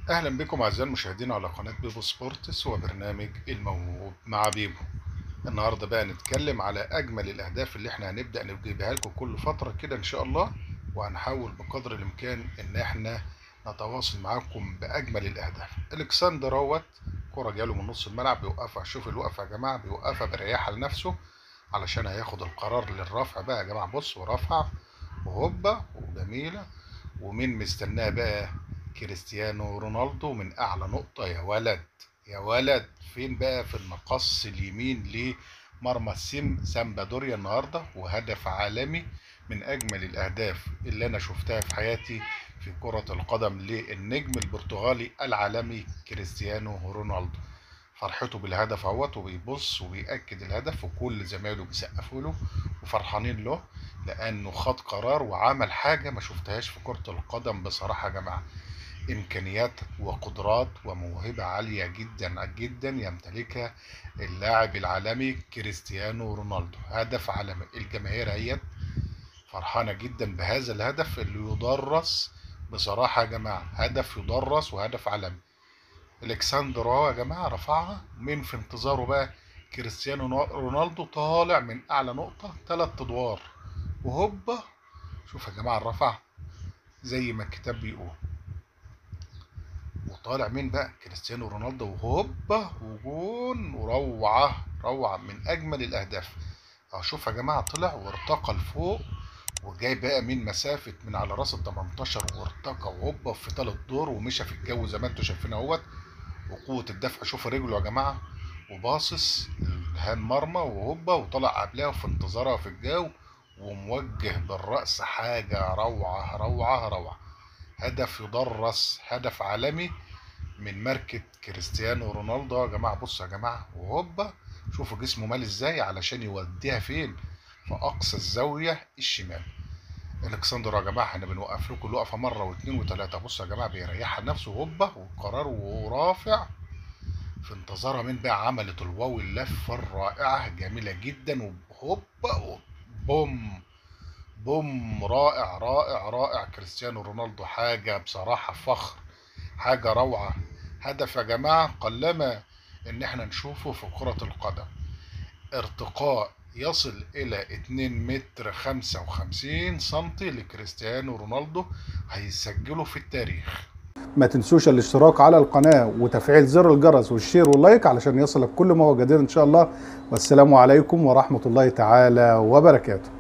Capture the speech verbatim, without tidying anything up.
اهلا بكم اعزائي المشاهدين على قناه بيبو سبورتس وبرنامج الموهوب مع بيبو. النهارده بقى نتكلم على اجمل الاهداف اللي احنا هنبدا نجيبها لكم كل فتره كده ان شاء الله، وهنحاول بقدر الامكان ان احنا نتواصل معاكم باجمل الاهداف. الكسندر اهوت كرة جاله من نص الملعب بيوقفها، شوف الوقفه يا جماعه، بيوقفها برياحه لنفسه علشان هياخد القرار للرفع بقى يا جماعه. بص ورفع وهوبا وجميله. ومين مستناه بقى؟ كريستيانو رونالدو من اعلى نقطة يا ولد. يا ولد فين بقى؟ في المقص اليمين لمرمى السم سامبادوريا النهاردة، وهدف عالمي من اجمل الاهداف اللي انا شفتها في حياتي في كرة القدم للنجم البرتغالي العالمي كريستيانو رونالدو. فرحته بالهدف اهوت، وبيبص وبيأكد الهدف، وكل زمايله بيسقفوا له وفرحانين له لانه خد قرار وعمل حاجه ما شفتهاش في كره القدم بصراحه يا جماعه. امكانيات وقدرات وموهبه عاليه جدا جدا يمتلكها اللاعب العالمي كريستيانو رونالدو. هدف عالمي، الجماهير هي فرحانه جدا بهذا الهدف اللي يدرس بصراحه يا جماعه. هدف يدرس وهدف عالمي. الكسندر اهو يا جماعه رفعها، مين في انتظاره بقى؟ كريستيانو رونالدو طالع من اعلى نقطه ثلاث ادوار وهوبا. شوف يا جماعه الرفع زي ما الكتاب بيقول، وطالع مين بقى؟ كريستيانو رونالدو، وهوبا وجون وروعه روعه من اجمل الاهداف. اهو شوف يا جماعه طلع وارتقى لفوق، وجاي بقى من مسافه من على راس ال تمنتاشر وارتقى وهوبا في ثالث دور ومشى في الجو زي ما انتم شايفين اهوت. وقوه الدفع شوفوا رجله يا جماعه، وباصص الهان مرمى وهوبا وطلع قبلها في انتظارها في الجو وموجه بالرأس. حاجة روعة روعة روعة. هدف يدرس، هدف عالمي من ماركة كريستيانو رونالدو يا جماعة. بصوا يا جماعة وهوبا، شوفوا جسمه مال ازاي علشان يوديها فين؟ في أقصى الزاوية الشمال. الكسندر يا جماعة احنا بنوقف لكم الوقفة مرة واثنين وثلاثة. بصوا يا جماعة بيريحها لنفسه هوبا وقرار ورافع في انتظارها مين بقى؟ عملت الواو اللفة الرائعة جميلة جدا وهوبا بوم بوم. رائع رائع رائع كريستيانو رونالدو، حاجة بصراحة فخر، حاجة روعة. هدف يا جماعة قلما ان احنا نشوفه في كرة القدم. ارتقاء يصل الى اتنين متر خمسة وخمسين سنتي لكريستيانو رونالدو، هيسجله في التاريخ. ما تنسوش الاشتراك على القناة وتفعيل زر الجرس والشير واللايك علشان يصلك كل ما هو جديد ان شاء الله. والسلام عليكم ورحمة الله تعالى وبركاته.